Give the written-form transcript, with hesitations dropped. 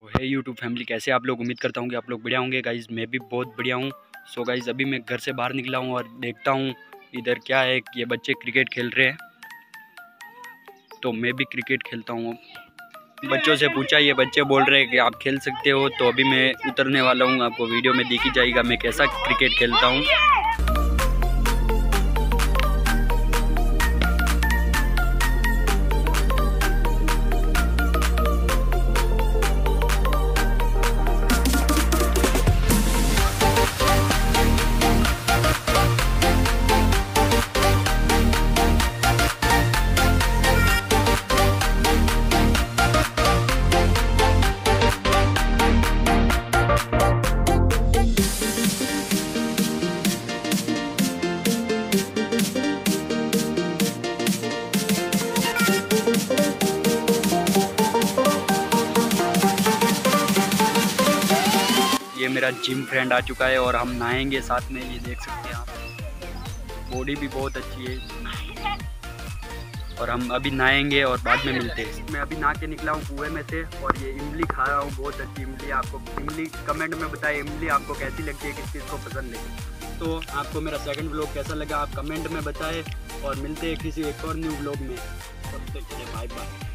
तो है YouTube family, कैसे आप लोग? उम्मीद करता हूँ कि आप लोग बढ़िया होंगे। गाइज़ मैं भी बहुत बढ़िया हूँ। सो गाइज़ अभी मैं घर से बाहर निकला हूँ और देखता हूँ इधर क्या है, ये बच्चे क्रिकेट खेल रहे हैं, तो मैं भी क्रिकेट खेलता हूँ। बच्चों से पूछा, ये बच्चे बोल रहे हैं कि आप खेल सकते हो, तो अभी मैं उतरने वाला हूँ। आपको वीडियो में दिख ही जाएगा मैं कैसा क्रिकेट खेलता हूँ। ये मेरा जिम फ्रेंड आ चुका है और हम नहाएंगे साथ में। ये देख सकते हैं आप, बॉडी भी बहुत अच्छी है। और हम अभी नहाएंगे और बाद में मिलते हैं। मैं अभी नहा के निकला हूँ कुएं में से और ये इमली खा रहा हूँ, बहुत अच्छी इमली। आपको इमली कमेंट में बताएं, इमली आपको कैसी लगती है, किस चीज़ को पसंद है। तो आपको मेरा सेकंड व्लॉग कैसा लगा आप कमेंट में बताएं और मिलते हैं किसी एक और न्यू व्लॉग में। तब तक के लिए बाय बाय।